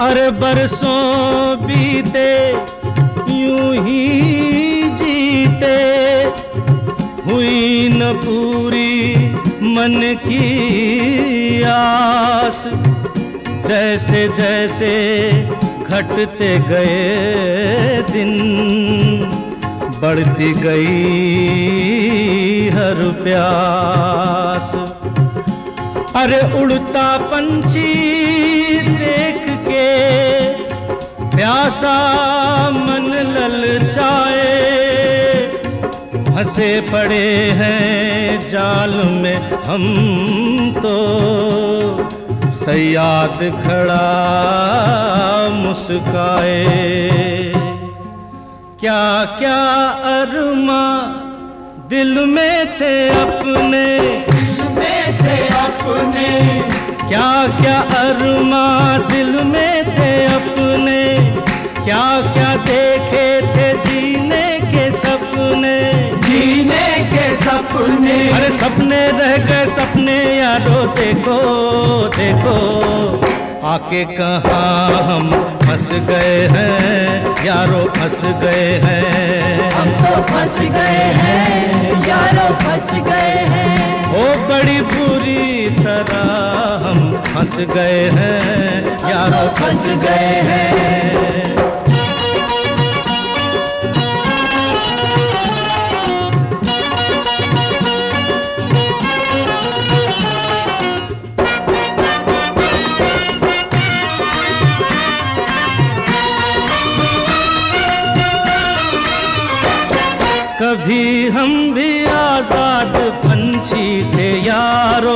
अरे बरसों बीते यूं ही जीते, हुई न पूरी मन की आस। जैसे जैसे घटते गए दिन, बढ़ती गई हर प्यास। अरे उड़ता पंछी देख के प्यासा मन ललचाए, फंसे पड़े हैं जाल में हम तो, सयाद खड़ा मुस्काए। क्या क्या अरमा दिल में थे अपने, दिल में थे अपने, क्या क्या अरमा दिल में थे अपने, क्या क्या देखे थे जीने के सपने, जीने के सपने। अरे सपने रह गए सपने यारो, देखो देखो आके कहाँ हम फंस गए हैं यारो, फंस गए हैं हम तो फंस गए हैं यारो, फंस गए हैं। ओ बड़ी बुरी तरह हम फंस गए हैं यारो, फंस गए हैं। कभी हम भी आजाद पंछी थे यारो,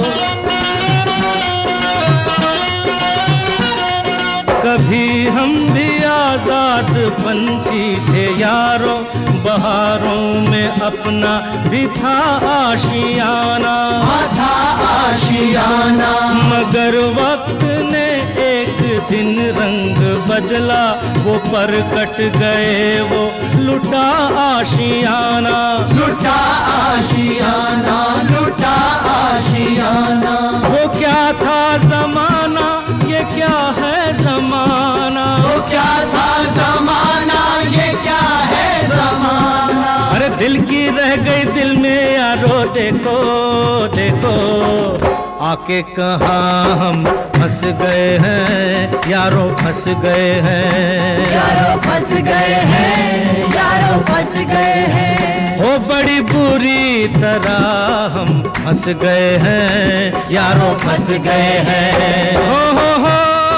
कभी हम भी आजाद पंछी थे यारो। बहारों में अपना भी था आशियाना, था आशियाना। मगर वक्त ने एक दिन रंग बदला, वो पर कट गए वो लुटा आशियाना, लुटा आशियाना, लुटा आशियाना। वो क्या था जमाना, ये क्या है जमाना, वो क्या था जमाना, ये क्या है जमाना। अरे दिल की रह गई दिल में यारो, देखो देखो आके कहाँ हम फंस गए हैं यारो, फंस गए हैं यारो, फंस गए हैं यारो, फंस गए हैं। हो बड़ी बुरी तरह हम फंस गए हैं यारो, फंस गए हैं। हो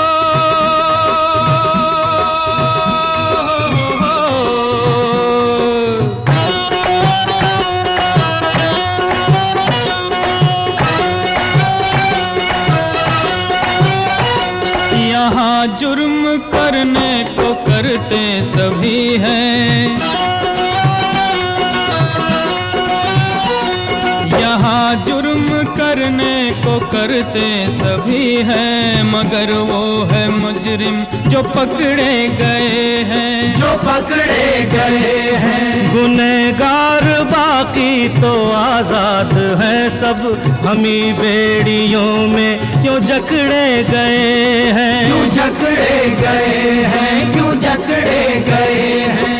यहाँ जुर्म करने को करते सभी हैं, यहाँ जुर्म करने को करते सभी हैं, मगर वो है मुजरिम जो पकड़े गए हैं, जो पकड़े गए हैं। गुनहगार बाकी तो आजाद हैं सब, हमी बेड़ियों में क्यों जकड़े गए हैं, क्यों जकड़े गए हैं, क्यों जकड़े गए हैं।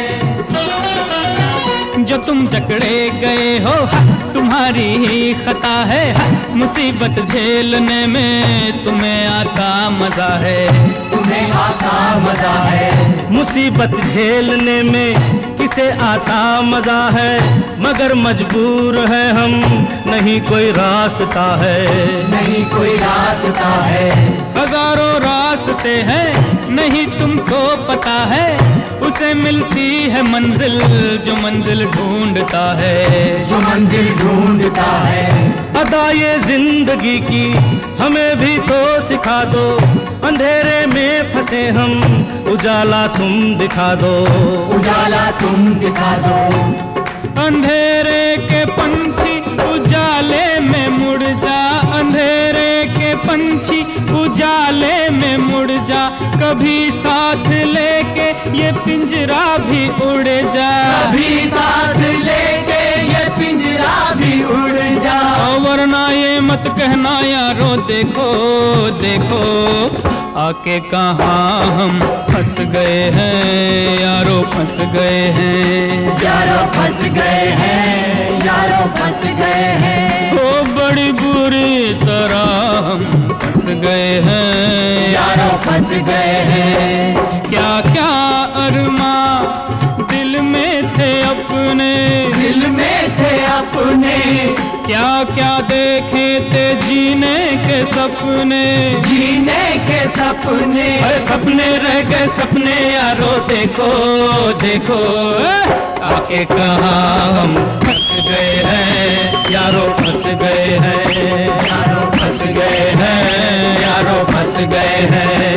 जो तुम जकड़े गए हो तुम्हारी ही खता है, मुसीबत झेलने में तुम्हें आता मजा है, तुम्हें आता मजा है। मुसीबत झेलने में किसे आता मजा है, मगर मजबूर है हम, नहीं कोई रास्ता है, नहीं कोई रास्ता है। हजारों रास्ते हैं नहीं तुमको पता है, उसे मिलती है मंजिल जो मंजिल ढूंढता है, जो मंजिल ढूंढता है। अदा ये जिंदगी की हमें भी तो सिखा दो, अंधेरे में फंसे हम उजाला तुम दिखा दो, उजाला तुम दिखा दो। अंधेरे के पंछी उजाले में मुड़ जा, अंधेरे के पंछी उजाले में मुड़ जा, कभी साथ लेके ये पिंजरा भी उड़ जा, कभी साथ लेके ये पिंजरा भी उड़ जा। वरना ये मत कहना यारो देखो देखो, आके कहाँ हम फंस गए हैं यारो, फंस गए हैं यारो, फंस गए हैं यारो, फंस गए हैं। ओ बड़ी बुरी तरह हम फंस गए हैं यारो, फंस गए हैं। क्या क्या अरमा दिल में थे अपने, दिल में थे अपने, क्या क्या देखे थे जीने के सपने, जीने के सपने, अरे सपने रह गए सपने यारो देखो देखो, आके कहाँ हम फंस गए हैं यारो, फंस गए हैं यारो, फंस गए हैं यारो, फंस गए हैं।